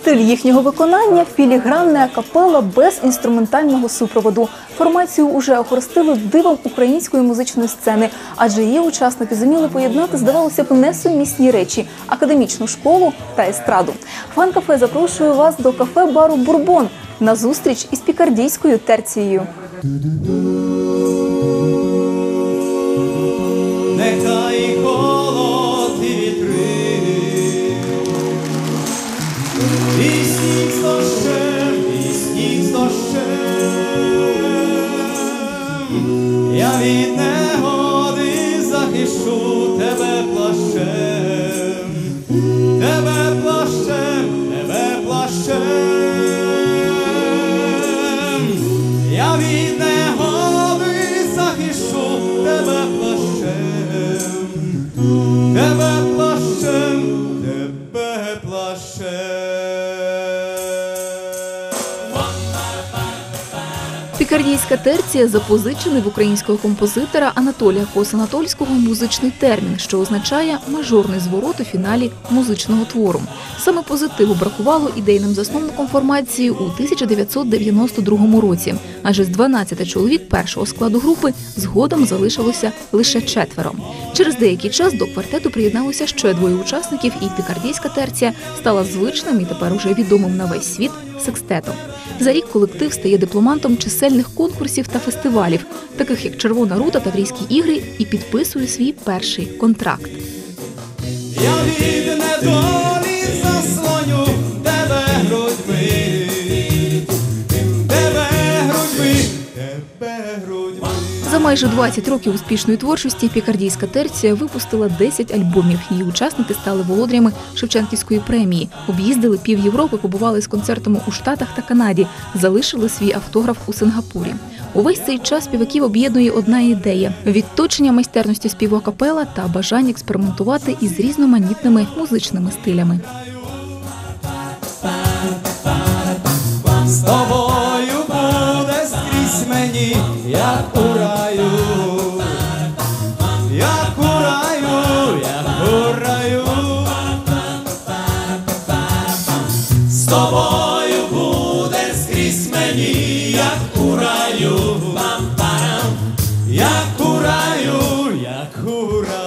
Стиль їхнього виконання – філігранна акапелла без інструментального супроводу. Формацію уже охрестили дивом української музичної сцени, адже її учасники зуміли поєднати, здавалося б, несумісні речі – академічну школу та естраду. Фан-кафе запрошує вас до кафе-бару «Бурбон» на зустріч із пікардійською терцією. Нехай холод і вітри, і сніг з дощем, і сніг з дощем. Я від негоди захищу тебе плащем, тебе плащем, тебе плащем. Я від негоди захищу тебе плащем, тебе плащем, тебе плащем. Пікардійська терція – запозичений в українського композитора Анатолія Кос-Анатольського музичний термін, що означає мажорний зворот у фіналі музичного твору. Саме позитиву бракувало ідейним засновником формації у 1992 році, адже з 12 чоловік першого складу групи згодом залишилося лише 4. Через деякий час до квартету приєдналося ще 2 учасників, і пікардійська терція стала звичним і тепер уже відомим на весь світ секстетом. За рік колектив стає дипломантом чисельних конкурсів та фестивалів, таких як «Червона рута», «Таврійські ігри», і підписує свій перший контракт. Я від недолі заслоню тебе грудьми, тебе грудьми, тебе грудьми. За майже 20 років успішної творчості пікардійська терція випустила 10 альбомів. Її учасники стали володарями Шевченківської премії. Об'їздили пів Європи, побували з концертами у Штатах та Канаді, залишили свій автограф у Сингапурі. Увесь цей час співаків об'єднує одна ідея – відточення майстерності співу акапелла та бажання експериментувати із різноманітними музичними стилями. З тобою буде скрізь мені, як у раю, як у раю, як у раю. З тобою буде скрізь мені, як у раю, як у раю, як у раю.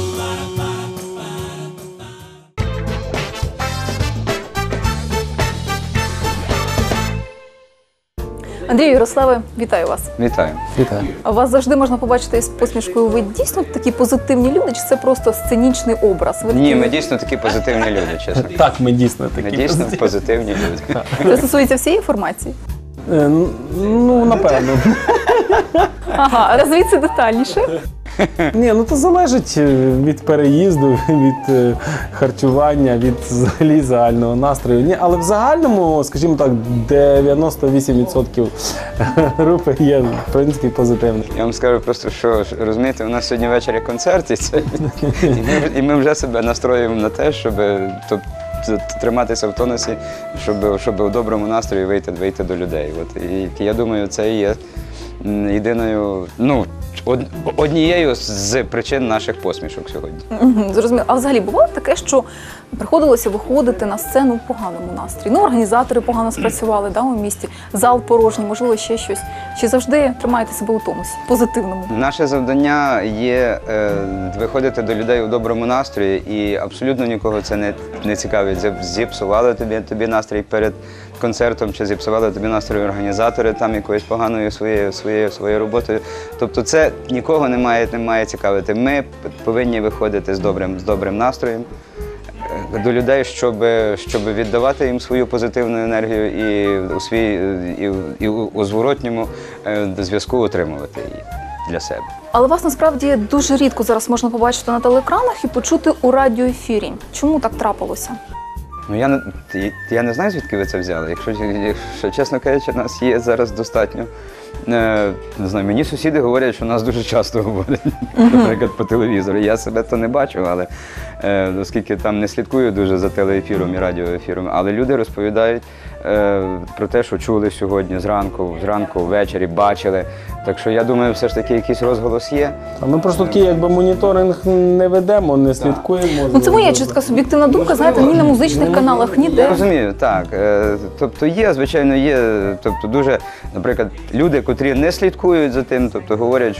Андрію, Ярославе, вітаю вас. Вітаю. Вітаю. А вас завжди можна побачити з посмішкою. Ви дійсно такі позитивні люди, чи це просто сценічний образ? Ви Ні, такі- ми дійсно такі позитивні люди, чесно. Так, ми дійсно Ми такі. дійсно позитивні люди. Це стосується всієї формації? Ну, напевно. Ага, а розвійте детальніше. Ні, ну то залежить від переїзду, від харчування, від взагалі загального настрою. Ні, але в загальному, скажімо так, 98% групи є, в принципі, позитивними. Я вам скажу просто, що, розумієте, у нас сьогодні ввечері концерт, і ми вже себе настроюємо на те, щоб триматися в тонусі, щоб у доброму настрої вийти до людей. От, і я думаю, це і є єдиною, однією з причин наших посмішок сьогодні. Зрозуміло. А взагалі бувало таке, що приходилося виходити на сцену в поганому настрої? Ну, організатори погано спрацювали, да, у місті, зал порожній, можливо, ще щось. Чи завжди тримаєте себе у тонусі, позитивному? Наше завдання є виходити до людей у доброму настрої, і абсолютно нікого це не цікавить. Зіпсували тобі настрій перед концертом, чи зіпсували тобі настрій організатори там якоюсь поганою своєю роботою. Тобто це нікого не має цікавити. Ми повинні виходити з добрим настроєм до людей, щоб віддавати їм свою позитивну енергію і у зворотньому зв'язку отримувати її для себе. Але вас насправді дуже рідко зараз можна побачити на телеекранах і почути у радіоефірі. Чому так трапилося? Ну, я не знаю, звідки ви це взяли. Якщо чесно кажучи, нас є зараз достатньо. Не знаю, мені сусіди говорять, що нас дуже часто говорять, наприклад, по телевізору. Я себе то не бачу, але оскільки там не слідкую дуже за телеефіром і радіоефіром, але люди розповідають, про те, що чули сьогодні зранку, ввечері, бачили. Так що я думаю, все ж таки якийсь розголос є. А ми просто такий якби моніторинг не ведемо, не слідкуємо. Ну це моя чиста суб'єктивна думка, знаєте, ні на музичних каналах, Я ніде. розумію, так. Тобто є, звичайно, є, тобто дуже, наприклад, люди, котрі не слідкують за тим, тобто говорять,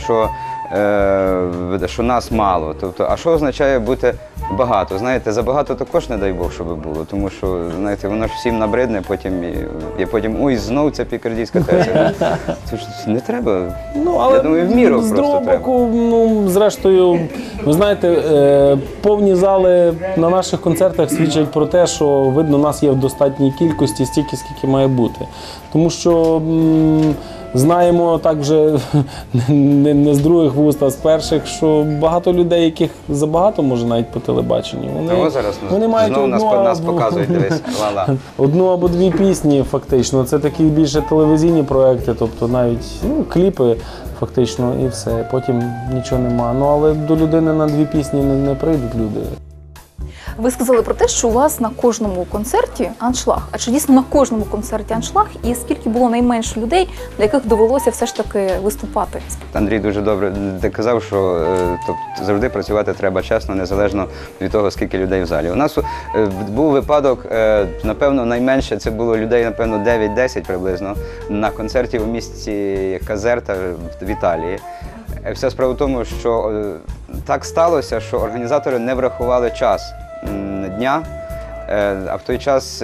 що нас мало. Тобто, а що означає бути багато? Знаєте, забагато також не дай Бог, щоб було, тому що, знаєте, воно ж всім набридне, потім ой, знов ця пікардійська терція. Це ж не треба. Але я думаю, в міру з просто другого треба. боку, зрештою, ви знаєте, повні зали на наших концертах свідчать про те, що, видно, нас є в достатній кількості, стільки, скільки має бути. Тому що знаємо так вже не з других вуст, а з перших, що багато людей, яких забагато, може, навіть по телебаченню, вони мають нас показують, дивись, ла-ла. одну або дві пісні, фактично. Це такі більше телевізійні проекти, тобто навіть кліпи, фактично, і все. Потім нічого нема. Але до людини на дві пісні не прийдуть люди. Ви сказали про те, що у вас на кожному концерті аншлаг. А чи дійсно на кожному концерті аншлаг? І скільки було найменше людей, для яких довелося все ж таки виступати? Андрій дуже добре казав, що тобто, завжди працювати треба чесно, незалежно від того, скільки людей в залі. У нас був випадок, напевно, найменше це було людей, напевно, 9-10 приблизно, на концерті у місті Казерта в Італії. Вся справа в тому, що так сталося, що організатори не врахували час дня, а в той час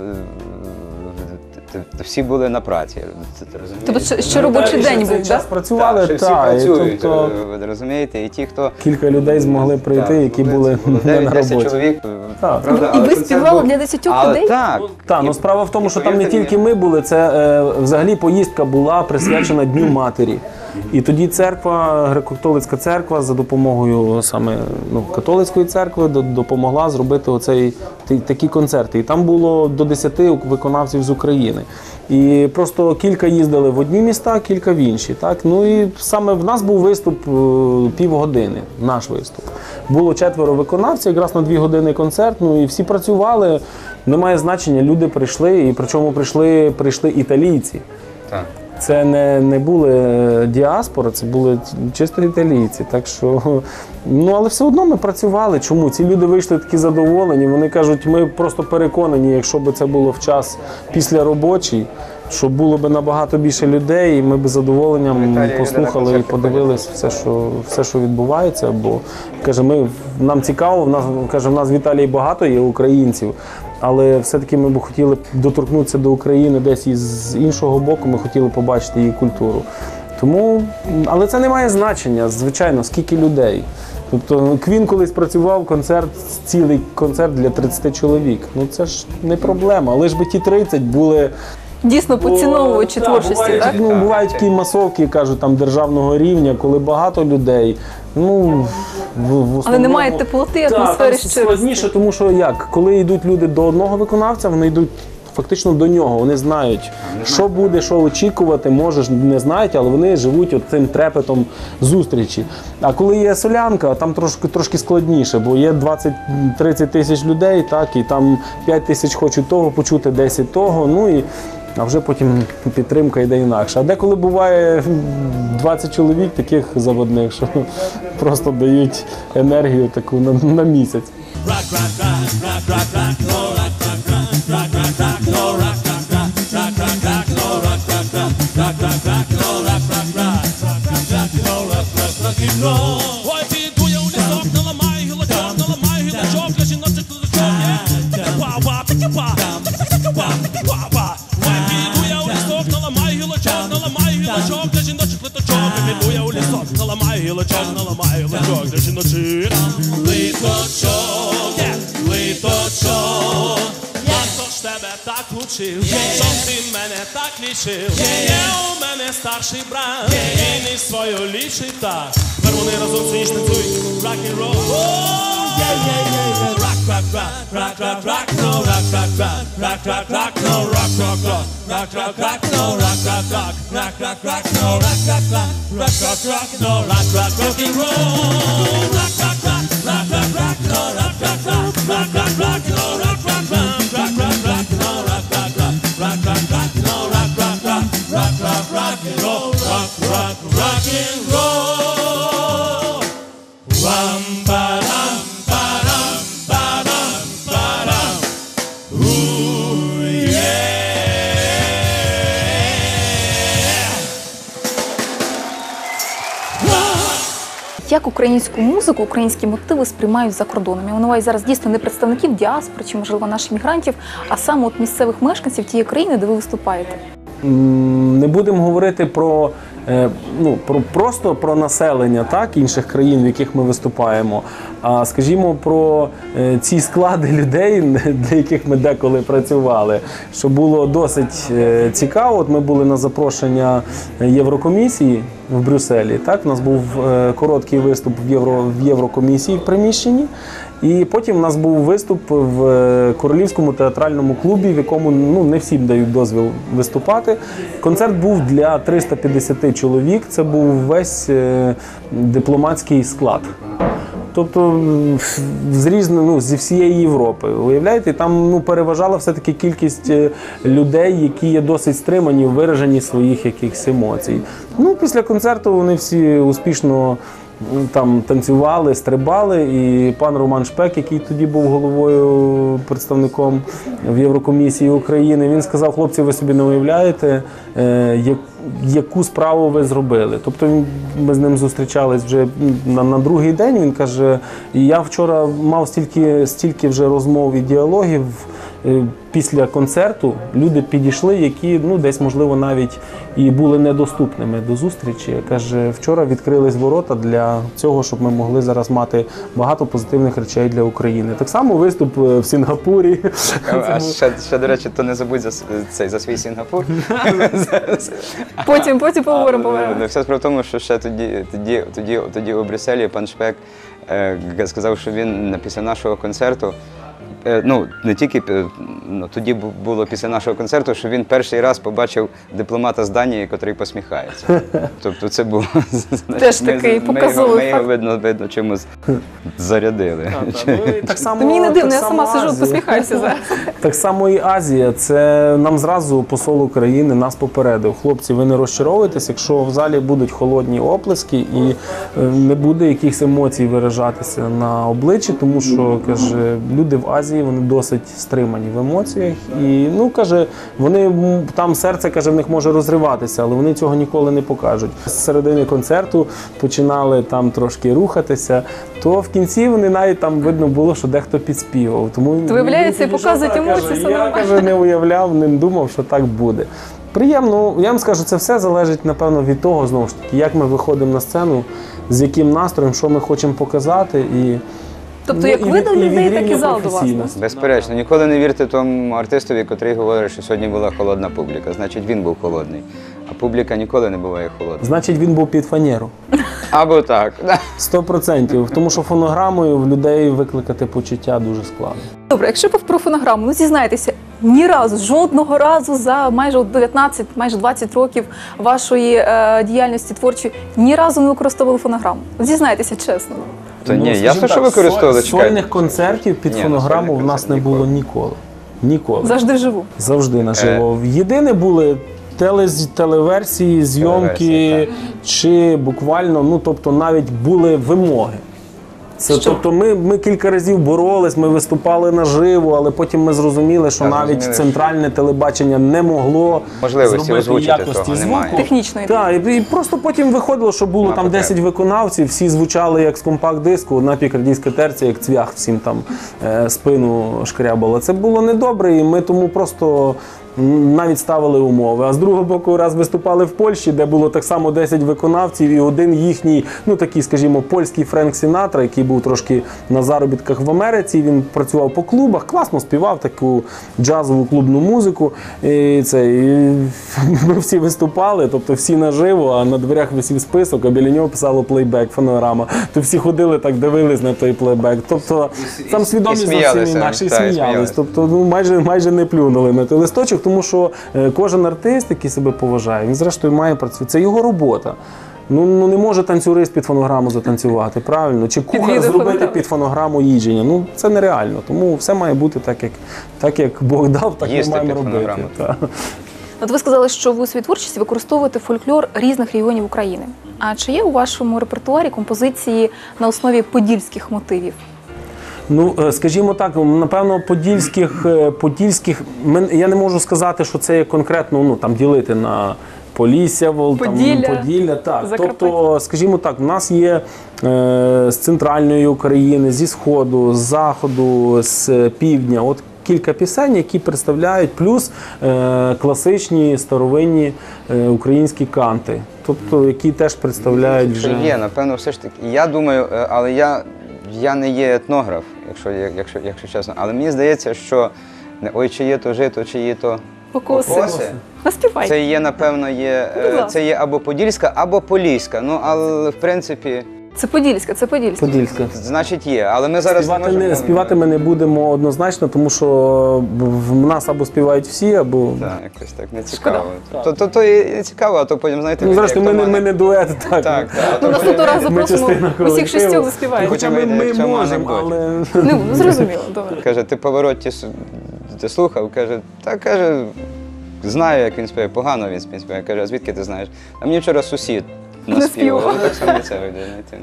всі були на праці. Тобто ще робочий день був, так? Працювали, так, всі працюють, тобто ви розумієте, і ті, хто... Кілька людей змогли прийти, які були не на 9-10 роботі. чоловік, Так. правда, І але ви концерт співали був- для 10 Але людей? Так. Так, справа в тому, що там не тільки ми були, це взагалі поїздка була присвячена Дню Матері. І тоді церква, греко-католицька церква за допомогою саме католицької церкви допомогла зробити такі концерти. І там було до 10 виконавців з України. І просто кілька їздили в одні міста, кілька в інші. Так? І саме в нас був виступ півгодини, наш виступ. Було 4 виконавців, якраз на 2 години концерт, і всі працювали, немає значення, люди прийшли, і причому прийшли італійці. Так. Це не були діаспора, це були чисто італійці. Так що, але все одно ми працювали. Чому? Ці люди вийшли такі задоволені. Вони кажуть, ми просто переконані, якщо б це було в час після робочий, що було б набагато більше людей, і ми б з задоволенням послухали і подивилися все, що відбувається. Бо, каже, нам цікаво, в нас в Італії багато є українців, але все-таки ми б хотіли доторкнутися до України десь із іншого боку, ми хотіли побачити її культуру. Але це не має значення, звичайно, скільки людей. Тобто Квін колись працював цілий концерт для 30 чоловік. Це ж не проблема, але ж би ті 30 були... Дійсно поціновувачі творчості, так? Бувають такі масовки, кажуть, там державного рівня, коли багато людей. Але немає теплоти, атмосфери щирості. Складніше, тому що коли йдуть люди до одного виконавця, вони йдуть фактично до нього. Вони знають, що буде, що очікувати, може, не знають, але вони живуть цим трепетом зустрічі. А коли є солянка, там трошки складніше, бо є 20-30 тисяч людей, і там 5 тисяч хочуть того почути, 10 того, а вже потім підтримка йде інакше. А деколи буває 20 чоловік таких заводних, що просто дають енергію таку на місяць. Щоб ти мене так лічив, є у мене старший брат, і не свою лічить так. Тепер вони разом сидять, танцюють рок-н-рол. Rock, як українську музику, українські мотиви сприймають за кордоном? Я маю на увазі зараз дійсно не представників діаспори чи, можливо, наших мігрантів, а саме от місцевих мешканців тієї країни, де ви виступаєте. Не будемо говорити просто про населення інших країн, в яких ми виступаємо, а скажімо про ці склади людей, для яких ми деколи працювали, що було досить цікаво. От ми були на запрошення Єврокомісії в Брюсселі. У нас був короткий виступ в Єврокомісії в приміщенні. І потім у нас був виступ в Королівському театральному клубі, в якому не всім дають дозвіл виступати. Концерт був для 350 чоловік, це був весь дипломатський склад. Тобто зі всієї Європи. Уявляєте, там переважала все-таки кількість людей, які є досить стримані в вираженні своїх якихось емоцій. Після концерту вони всі успішно там танцювали, стрибали, і пан Роман Шпек, який тоді був головою, представником в Єврокомісії України, він сказав: хлопці, ви собі не уявляєте, яку справу ви зробили. Тобто ми з ним зустрічались вже на другий день, він каже: я вчора мав стільки вже розмов і діалогів, після концерту люди підійшли, які десь, можливо, навіть і були недоступними до зустрічі. Каже, вчора відкрились ворота для цього, щоб ми могли зараз мати багато позитивних речей для України. Так само виступ в Сінгапурі. А ще, до речі, то не забудь за свій Сінгапур. Потім поговоримо. Все справа в тому, що ще тоді у Брюсселі пан Шпек сказав, що він після нашого концерту, не тільки, тоді було після нашого концерту, що він перший раз побачив дипломата з Данії, котрий посміхається. Тобто це було... Теж такий показовий факт. Ми його, видно, чимось зарядили. Мені не дивно, я сама сиджу, посміхаюся зараз. Так само і Азія. Це нам зразу посол України нас попередив: хлопці, ви не розчаровуйтесь, якщо в залі будуть холодні оплески і не буде якихось емоцій виражатися на обличчі, тому що, каже, люди в Азії, вони досить стримані в емоціях. І, каже, вони, там серце, каже, в них може розриватися, але вони цього ніколи не покажуть. З середини концерту починали там трошки рухатися, то в кінці вони навіть там видно було, що дехто підспівав. Тому виявляється, і показують емоції, все нормально. Я, каже, не уявляв, не думав, що так буде. Приємно. Я вам скажу, це все залежить, напевно, від того, знову ж таки, як ми виходимо на сцену, з яким настроєм, що ми хочемо показати. Тобто, як ви до людей, так і зал до вас? Безперечно. Ніколи не вірте тому артистові, котрий говорить, що сьогодні була холодна публіка. Значить, він був холодний. А публіка ніколи не буває холодна. Значить, він був під фанеру. Або так. 100%. Тому що фонограмою в людей викликати почуття дуже складно. Добре, якщо про фонограму, зізнайтеся, ні разу, жодного разу за майже 19, майже 20 років вашої діяльності творчої, ні разу не використовували фонограму. Зізнайтеся чесно. То ні, ясно, що використовували. Сольних концертів під фонограму в нас не було ніколи. Ніколи. Завжди вживу. Завжди наживо. Єдине були телеверсії, зйомки, чи буквально, тобто навіть були вимоги. Тобто ми кілька разів боролись, ми виступали наживо, але потім ми зрозуміли, що навіть центральне телебачення не могло зробити якості звуку. Технічної. Так, і просто потім виходило, що було там 10 виконавців, всі звучали як з компакт-диску, одна пікардійська терція, як цвях всім там спину шкрябало. Це було недобре, і ми тому просто навіть ставили умови. А з другого боку, раз виступали в Польщі, де було так само 10 виконавців, і один їхній, такий, скажімо, польський Френк Сінатра, який був трошки на заробітках в Америці, він працював по клубах, класно співав таку джазову клубну музику. І ми всі виступали, тобто всі наживо, а на дверях висів список, а біля нього писало плейбек, фонограма. То всі ходили так, дивились на той плейбек. Тобто там свідомість зовсім інакше, і сміялись. Тобто майже не плюнули на той листочок, тому що кожен артист, який себе поважає, він зрештою має працювати. Це його робота. Не може танцюрист під фонограму затанцювати, правильно? Чи кухар зробити під фонограму їдження. Це нереально. Тому все має бути так, як Бог дав, так ми маємо робити. От ви сказали, що ви у своїй творчості використовуєте фольклор різних регіонів України. А чи є у вашому репертуарі композиції на основі подільських мотивів? Скажімо так, напевно, подільських, я не можу сказати, що це є конкретно, ділити на Полісся, Поділля. Так. Тобто, скажімо так, в нас є з центральної України, зі Сходу, з Заходу, з Півдня. От кілька пісень, які представляють, плюс класичні старовинні українські канти, тобто які теж представляють вже... Є, напевно, все ж таки. Я думаю, але я не є етнограф, якщо чесно, але мені здається, що ой, чи є то жито, чи є то Покоси. Наспівай. Це є, напевно, це є або подільська, або поліська. Ну, але в принципі, Це Подільська, це Подільська. Подільська. значить є. Але ми зараз Співати ми не будемо однозначно, тому що в нас або співають всі, або... Так, якось так не цікаво. То і цікаво, а то потім, знаєте, Ну, зрештою, ми не дует, так. Так. Ну, наступного разу Ми запросимо частина усіх колективу. шістьох заспіваємо. Хоча Потім ми вийде, як в цьому можемо, анекдоті. але... Ну, зрозуміло, добре. Каже, ти Паваротті ти слухав? Каже, каже, знаю, як він співає, погано він співає. Каже, а звідки ти знаєш? А мені вчора сусід наспівав. Наспівав. Ну, так само і це вийде, знаєте.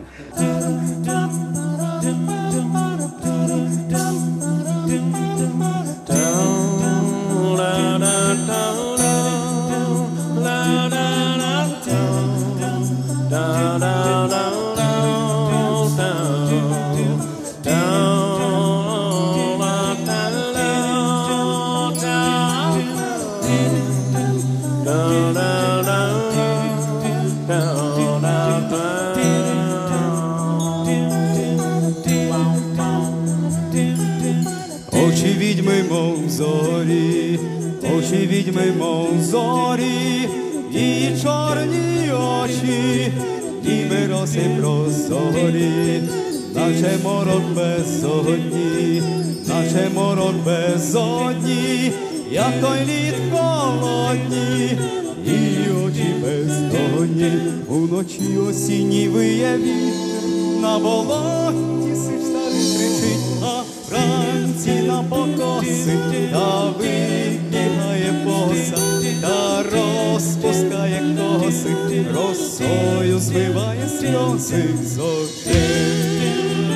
Очі відьми, мов зорі, очі відьми, мов зорі, і чорні очі, ніби роси прозорі, наче морок безодні, наче морок безодні, як той лід холодні, і очі бездонні, уночі осінній вияві, на болоті сич старий кричить, а вранці на покоси, та вибігає поса, та розпускає коси, росою змиває сльози з очей.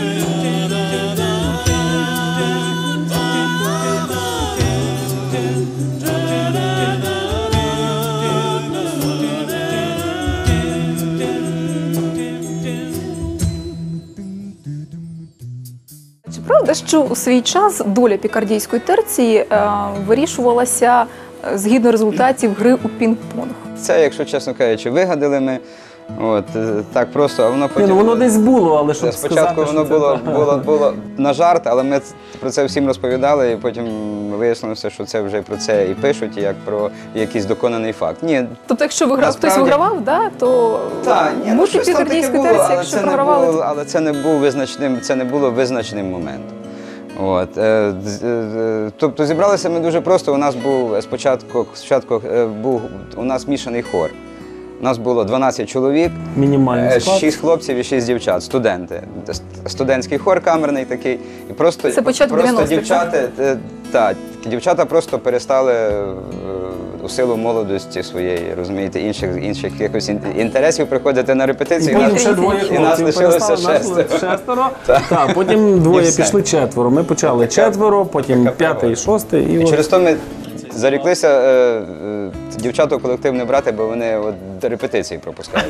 Чи правда, що у свій час доля пікардійської терції вирішувалася згідно результатів гри у пінг-понг? Це, якщо чесно кажучи, вигадали ми. От, так просто, а воно потім... Ну, воно десь було, але щоб Спочатку сказати, воно що це було на жарт, але ми про це всім розповідали, і потім вияснилося, що це вже про це і пишуть, як про якийсь доконаний факт. Ні, Тобто, якщо хтось Насправді- вигравав, то мушу щось там таке пікардійської було, терції, якщо програвали, але це не був визначним, це не було визначним моментом. От, тобто зібралися ми дуже просто. У нас був спочатку був у нас мішаний хор. У нас було 12 чоловік, мінімальний склад. 6 хлопців і 6 дівчат, студенти. Студентський хор камерний такий. І просто, Це початок просто 90-х, дівчата просто перестали у силу молодості своєї, розумієте, інших якихось інтересів приходити на І репетиції. потім ще двоє і нас хлопців лишилося перестали, нас шестеро. Так, потім двоє все. пішли четверо. Ми почали четверо, потім така п'ятий, шостий. І от. через то ми заріклися дівчат у колектив не брати, бо вони до репетиції пропускають.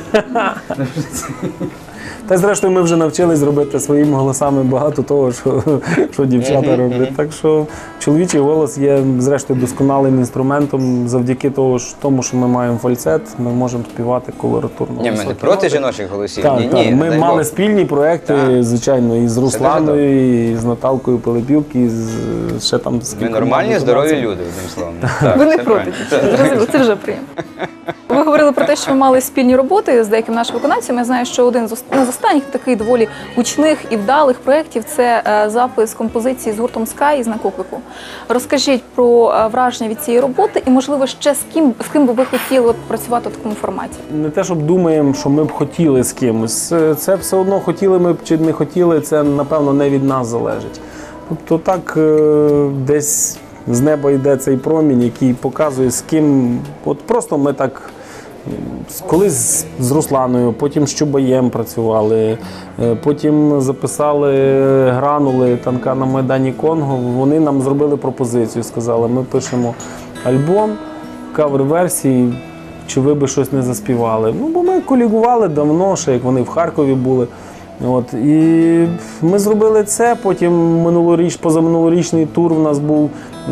Та зрештою ми вже навчились робити своїми голосами багато того, що дівчата роблять. Так що чоловічий голос є зрештою досконалим інструментом завдяки тому, що ми маємо фальцет, ми можемо співати колоратурно. Ні, ми не проти жіночих голосів. Так, ні, так. Ми дай мали Бог. спільні проекти, Так. звичайно, і з Русланою, і з Наталкою Пилипівки, і ще там з Ми кількома нормальні, здорові виконавцями. люди, одним словом. Так, ви не все проти. правильно. Зрозуміло, це вже приємно. Ви говорили про те, що ви мали спільні роботи з деякими нашими виконавцями. Я знаю, що один з останніх таких доволі гучних і вдалих проєктів – це запис композиції з гуртом «Скай» із Накоклику. Розкажіть про враження від цієї роботи і, можливо, ще з ким би ви хотіли працювати в такому форматі? Не те, щоб думаємо, що ми б хотіли з кимось. Це все одно хотіли ми б чи не хотіли, це, напевно, не від нас залежить. Тобто так десь з неба йде цей промінь, який показує, з ким. От просто ми так колись з Русланою, потім з Чубаєм працювали, потім записали гранули танка на Майдані Конго. Вони нам зробили пропозицію, сказали, ми пишемо альбом, кавер-версії, чи ви би щось не заспівали. Ну, бо ми колігували давно, ще як вони в Харкові були. От, і ми зробили це, потім позаминулорічний тур в нас був,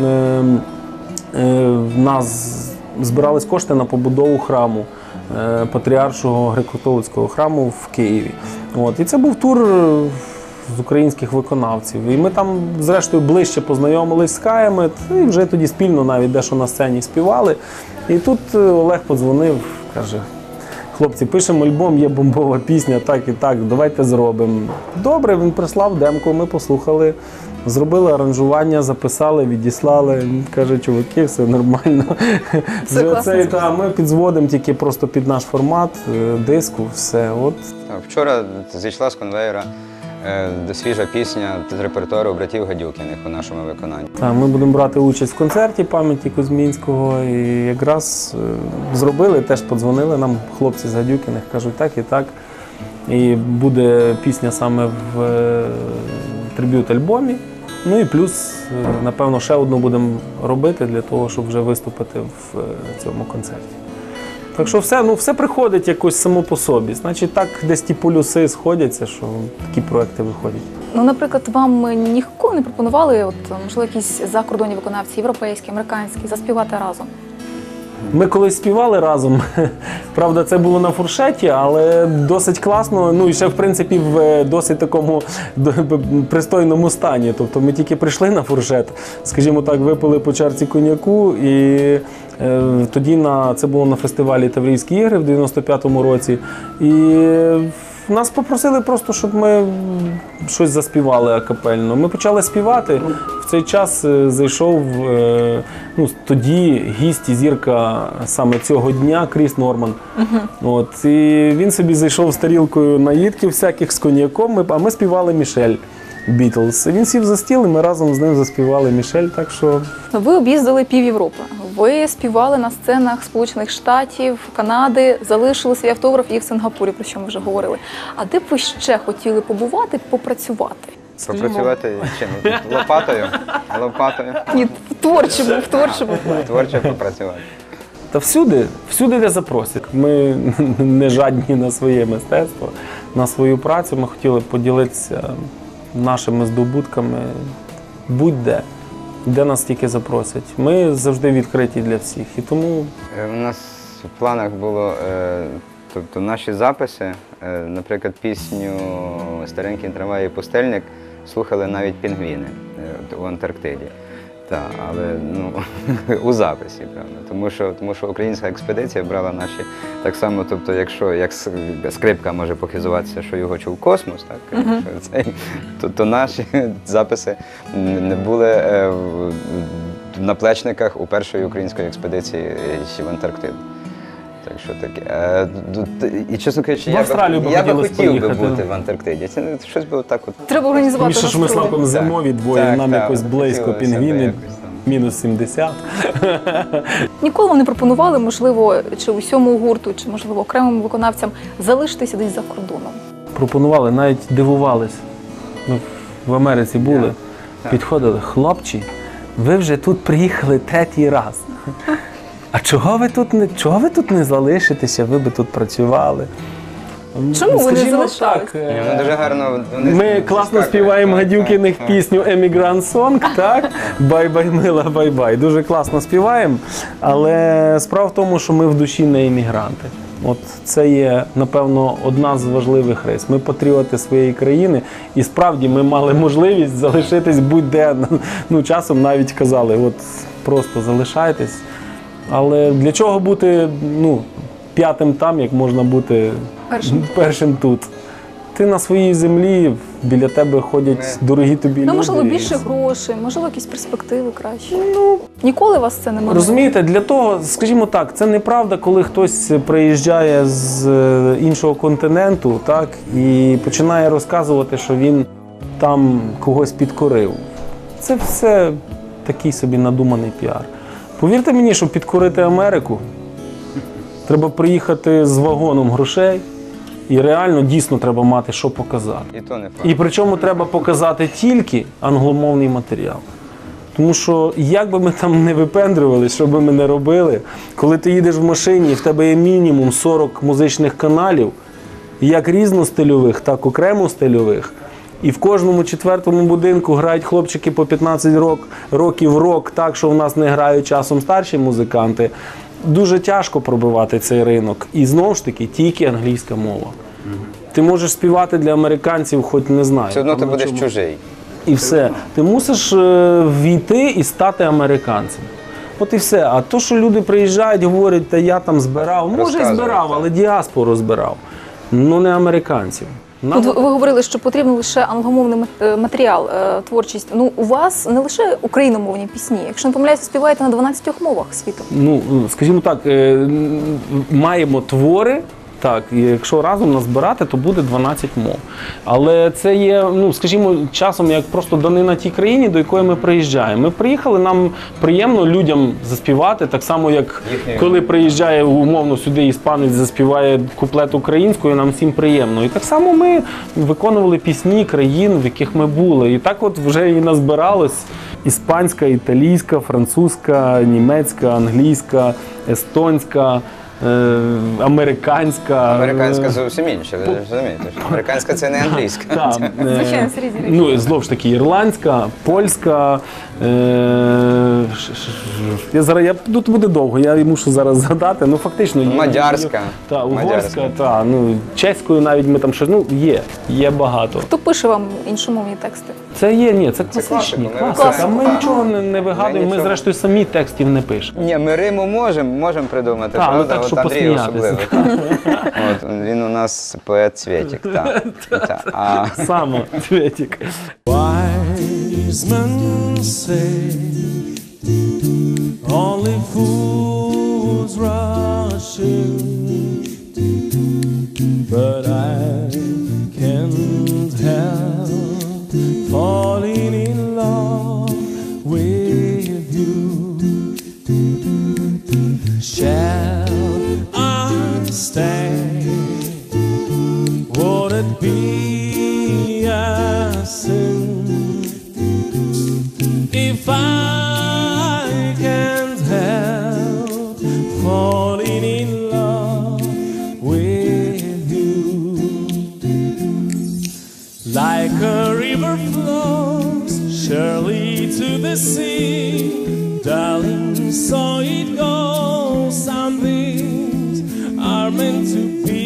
в нас збирались кошти на побудову храму, Патріаршого греко-католицького храму в Києві. От, і це був тур з українських виконавців. І ми там, зрештою, ближче познайомились з Каями, і вже тоді спільно навіть дещо на сцені співали. І тут Олег подзвонив, каже: хлопці, пишемо альбом, є бомбова пісня, так і так, давайте зробимо. Добре, він прислав демку, ми послухали, зробили аранжування, записали, відіслали. Він каже: чуваки, все нормально. Все класно. Ми підзводимо тільки просто під наш формат диску, все. От. Вчора зійшла з конвейера свіжа пісня з репертуару братів Гадюкіних у нашому виконанні. Так, ми будемо брати участь в концерті пам'яті Кузьмінського, і якраз зробили, теж подзвонили нам хлопці з Гадюкіних, кажуть так і так. І буде пісня саме в триб'ют-альбомі. Ну і плюс, напевно, ще одну будемо робити для того, щоб вже виступити в цьому концерті. Так що все приходить якось само по собі. Значить, так десь ті полюси сходяться, що такі проекти виходять. Ну, наприклад, вам ніколи не пропонували, можливо, якісь закордонні виконавці, європейські, американські, заспівати разом? Ми колись співали разом, правда, це було на фуршеті, але досить класно, ну і ще, в принципі, в досить такому пристойному стані. Тобто ми тільки прийшли на фуршет, скажімо так, випили по чарці коньяку, і тоді це було на фестивалі Таврійські ігри в 95-му році. І нас попросили просто, щоб ми щось заспівали акапельно. Ми почали співати. В цей час зайшов тоді гість і зірка саме цього дня Кріс Норман. От, і він собі зайшов з тарілкою наїдків всяких з коньяком, а ми співали Мішель Бітлз. Він сів за стіл, і ми разом з ним заспівали Мішель, так що... Ви об'їздили пів Європи. Ви співали на сценах Сполучених Штатів, Канади, залишили свій автограф і в Сингапурі, про що ми вже говорили. А де б ви ще хотіли побувати, попрацювати? Попрацювати чим? Лопатою? Лопатою. Ні, в творчому плані. Творчо попрацювати. Та всюди, де запросять. Ми не жадні на своє мистецтво, на свою працю. Ми хотіли поділитися нашими здобутками будь-де, де нас тільки запросять. Ми завжди відкриті для всіх. І тому... У нас в планах було, тобто наші записи, наприклад, пісню «Старенький трамвай і пустельник» слухали навіть пінгвіни у Антарктиді. Так, але у записі, правда. Тому що українська експедиція брала наші так само, тобто, як скрипка може похизуватися, що його чув космос, так, то наші записи не були в наплечниках у першої української експедиції в Антарктиду. Так що таке. І, чесно кажучи, я би хотів би бути в Антарктиді. Це щось би отак от. Треба організувати. Більше, що ми Славком зимові двоє, нам якось близько, пінгвіни, мінус 70. Ніколи вам не пропонували, можливо, чи усьому гурту, чи, можливо, окремим виконавцям залишитися десь за кордоном? Пропонували, навіть дивувались. Ми в Америці були, підходили: хлопці, ви вже тут приїхали третій раз. А чого ви тут не залишитеся, ви би тут працювали? Чому ви не залишались? Дуже гарно. Ми класно співаємо Гадюкіних пісню «Емігрант Сонг», так? «Бай-бай, мила, бай-бай». Дуже класно співаємо, але справа в тому, що ми в душі не емігранти. От це є, напевно, одна з важливих рис. Ми патріоти своєї країни, і справді ми мали можливість залишитись будь-де. Часом навіть казали: от просто залишайтесь. Але для чого бути п'ятим там, як можна бути першим тут? Ти на своїй землі, біля тебе ходять дорогі тобі люди. Можливо, більше грошей, можливо, якісь перспективи кращі. Ніколи вас це не може? Розумієте, для того, скажімо так, це неправда, коли хтось приїжджає з іншого континенту, так, і починає розказувати, що він там когось підкорив. Це все такий собі надуманий піар. Повірте мені, щоб підкорити Америку, треба приїхати з вагоном грошей, і реально, дійсно, треба мати що показати. І то не факт. І причому треба показати тільки англомовний матеріал. Тому що, як би ми там не випендрювали, що би ми не робили, коли ти їдеш в машині і в тебе є мінімум 40 музичних каналів, як різностильових, так окремо стильових. І в кожному четвертому будинку грають хлопчики по 15 років рок, так, що в нас не грають часом старші музиканти. Дуже тяжко пробивати цей ринок. І знову ж таки, тільки англійська мова. Ти можеш співати для американців, хоч не знаю. Все одно там ти на будеш чому. чужий. І все. Ти мусиш війти і стати американцем. От і все. А то, що люди приїжджають, говорять, та я там збирав, може і Розказують, збирав, так. але діаспору збирав. Ну не американців. Нам- От ви говорили, що потрібен лише англомовний матеріал, творчість. Ну, у вас не лише україномовні пісні. Якщо не помиляюся, співаєте на 12 мовах світу. Ну, скажімо так, маємо твори. Так, і якщо разом назбирати, то буде 12 мов. Але це є, ну, скажімо, часом як просто данина тій країні, до якої ми приїжджаємо. Ми приїхали, нам приємно людям заспівати, так само, як коли приїжджає умовно сюди іспанець, заспіває куплет українською, нам всім приємно. І так само ми виконували пісні країн, в яких ми були. І так от вже і назбиралось іспанська, італійська, французька, німецька, англійська, естонська, американська. Американська зовсім інша, ви ж розумієте. що Американська це не англійська. Так, Звичайно, це різні речі. ну, знову ж таки, ірландська, польська. Тут буде довго, я мушу зараз згадати. Ну, фактично, є. Мадярська. Та, угорська, Мадярська. та, ну, чеською навіть ми там щось, ну, є багато. Хто пише вам іншомовні тексти? Це є, це класичні. класика, ми Класика. Ми класика. нічого не вигадуємо, ми нічого. зрештою самі текстів не пишемо. Ні, ми Риму можемо придумати, Так, ну правда? так, От щоб Андрій посміятися. особливо. От, він у нас поет Цвєтік, так. А Саме, Цвєтік. Wise men say only fools rush in, but I can't help falling in love with you. Shall I stay? Would it be a sin if I can't help falling in love with you? Like a river flows surely to the sea, darling, so it goes. Some things are meant to be.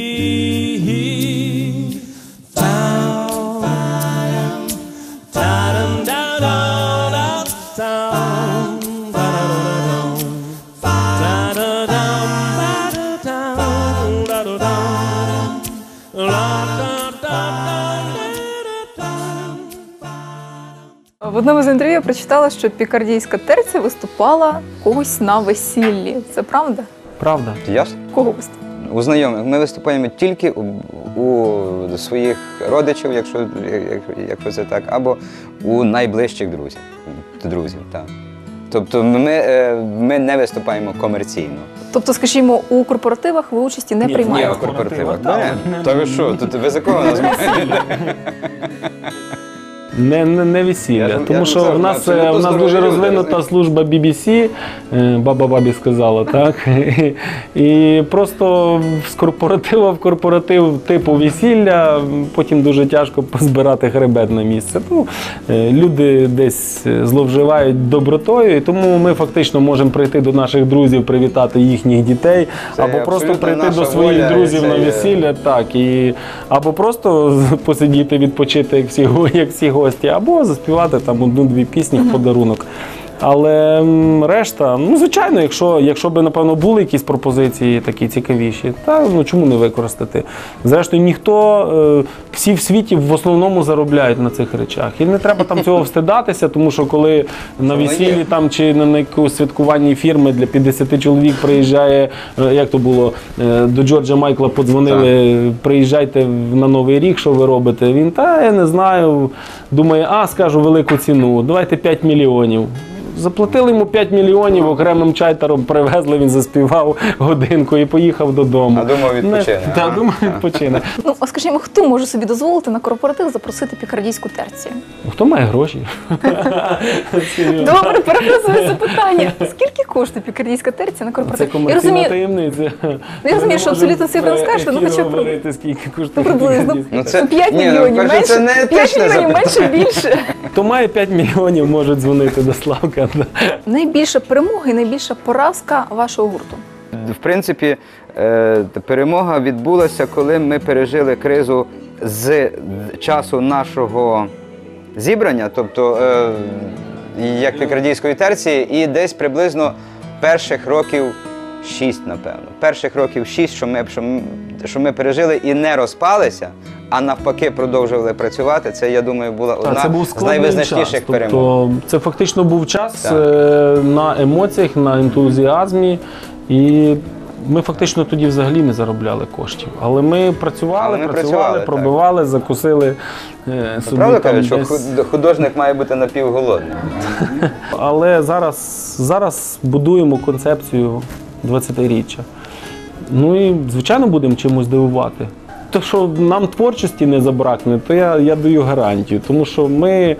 В одному з інтерв'ю я прочитала, що пікардійська терця виступала когось на весіллі. Це правда? Правда. ясно? Кого виступала? У знайомих. Ми виступаємо тільки у своїх родичів, якщо це так, або у найближчих друзів. Так. Тобто ми не виступаємо комерційно. Тобто, скажімо, у корпоративах ви участі не Ні, приймаєте? Ні, у корпоративах. Так. Та ви що, тут ви за кого нас маєте? Не весілля, Я тому тут що за в нас абсолютно дуже здорові люди, розвинута розумієте? служба BBC, баба бабі сказала, так? І просто з корпоратива в корпоратив типу весілля, потім дуже тяжко позбирати хребет на місце. Ну, люди десь зловживають добротою, і тому ми фактично можемо прийти до наших друзів, привітати їхніх дітей, Це або просто абсолютно прийти наша до своїх воля, і друзів це на є- весілля, так, і або просто посидіти, відпочити, як всі гості, або заспівати там одну-дві пісні в подарунок. Але решта, ну звичайно, якщо б, напевно, були якісь пропозиції такі цікавіші, та ну чому не використати? Зрештою, ніхто, всі в світі в основному заробляють на цих речах. І не треба там цього встидатися, тому що коли на воно весіллі є. там чи на якомусь святкуванні фірми для 50 чоловік приїжджає, як то було, до Джорджа Майкла подзвонили, приїжджайте на Новий рік, що ви робите? Він, та я не знаю, думає, скажу велику ціну, давайте 5 мільйонів. Заплатили йому 5 мільйонів, окремим чайтером привезли, він заспівав годинку і поїхав додому. А думав, відпочине. Так, думав, відпочине. Ну, а скажімо, хто може собі дозволити на корпоратив запросити пікардійську терцію? Хто має гроші? Добре, перефразую запитання. Скільки коштує пікардійська терція на Це корпоратив? Я комерційна розумію, таємниця. я розумію, що абсолютно цифри не скажете, але хоча б говорити, скільки коштує приблизно. Ну, це- 5 Ні, ну, мільйонів, перше, менше, це не 5 етичне мільйонів, менше, більше. Хто має 5 мільйонів, може дзвонити до Славка. Найбільша перемога і найбільша поразка вашого гурту? В принципі, перемога відбулася, коли ми пережили кризу з часу нашого зібрання, тобто як пікардійської терції, і десь приблизно перших років 6, напевно. Перших років 6, що ми пережили і не розпалися, а навпаки продовжували працювати, це, я думаю, була одна з найвизначніших перемог. Тобто, це фактично був час Так. на емоціях, на ентузіазмі. І ми фактично тоді взагалі не заробляли коштів. Але ми працювали, так. пробивали, закусили собі Правда там кажуть, що десь. художник має бути напівголодним. Але зараз будуємо концепцію 20-річчя. Ну і, звичайно, будемо чимось дивувати. То, що нам творчості не забракне, то я даю гарантію. Тому що ми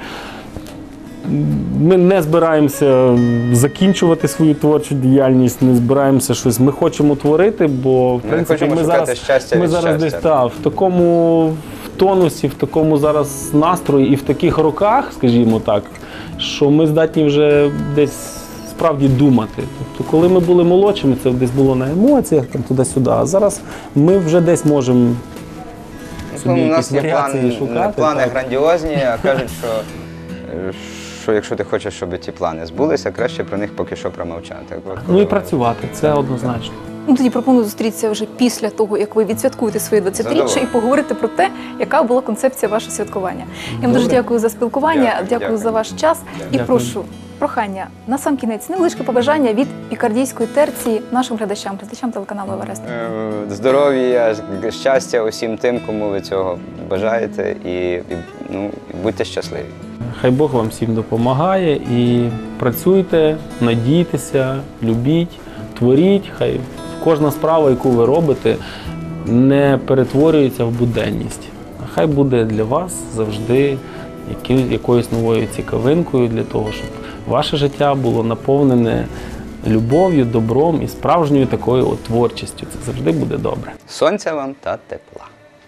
не збираємося закінчувати свою творчу діяльність, не збираємося щось. Ми хочемо творити, бо в принципі хочемо ми шукати зараз, щастя ми від зараз десь щастя. в такому тонусі, в такому зараз настрої і в таких роках, скажімо так, що ми здатні вже десь справді думати. Тобто, коли ми були молодшими, це десь було на емоціях, там туди-сюди. А зараз ми вже десь можемо собі У якісь нас є варіації шукати. плани так. грандіозні, а кажуть, що якщо ти хочеш, щоб ті плани збулися, краще про них поки що промовчати. Ну і працювати, це однозначно. Ну, тоді пропоную зустрітися вже після того, як ви відсвяткуєте своє 20-річчя Задоволено. і поговорити про те, яка була концепція вашого святкування. Я вам дуже Добре. дякую за спілкування, дякую за ваш час і Дякую. прошу, прохання, на сам кінець, невеличке побажання від пікардійської терції нашим глядачам телеканалу Еверест. Здоров'я, щастя усім тим, кому ви цього бажаєте, і будьте щасливі. Хай Бог вам всім допомагає і працюйте, надійтеся, любіть, творіть. Хай кожна справа, яку ви робите, не перетворюється в буденність. А хай буде для вас завжди якоюсь новою цікавинкою для того, щоб ваше життя було наповнене любов'ю, добром і справжньою такою от творчістю. Це завжди буде добре. Сонця вам та тепла.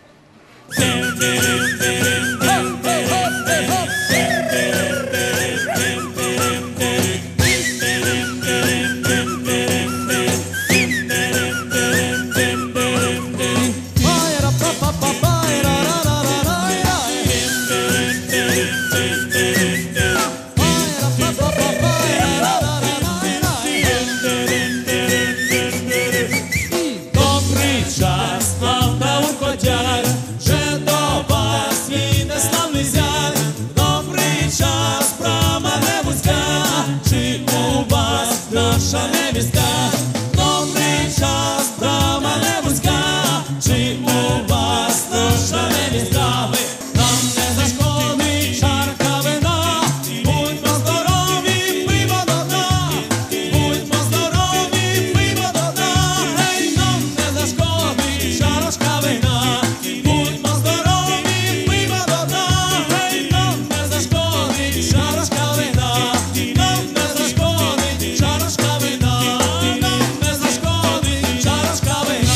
Добрий час нам та уходять, вже до вас їде славний зять. Добрий час, брама не вузька, чи у вас наша невістка? Добрий час, брама не вузька, чи у вас наша невістка? Нам не зашкодить чарка вина, будьмо здорові, пиво до дна, будьмо здорові, пиво до дна. Гей, нам не зашкодить чарочка вина, будьмо здорові, пиво до дна. Гей, нам не зашкодить чарочка вина, нам не зашкодить чарочка вина, нам не зашкодить чарочка вина.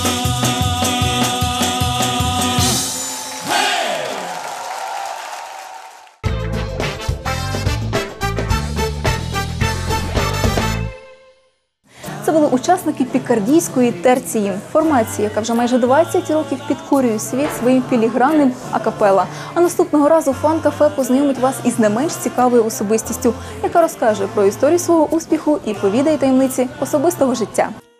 Це були учасники пікардійської терції, формації, яка вже майже 20 років підкорює світ своїм філігранним акапела. А наступного разу фан-кафе познайомить вас із не менш цікавою особистістю, яка розкаже про історію свого успіху і повідає таємниці особистого життя.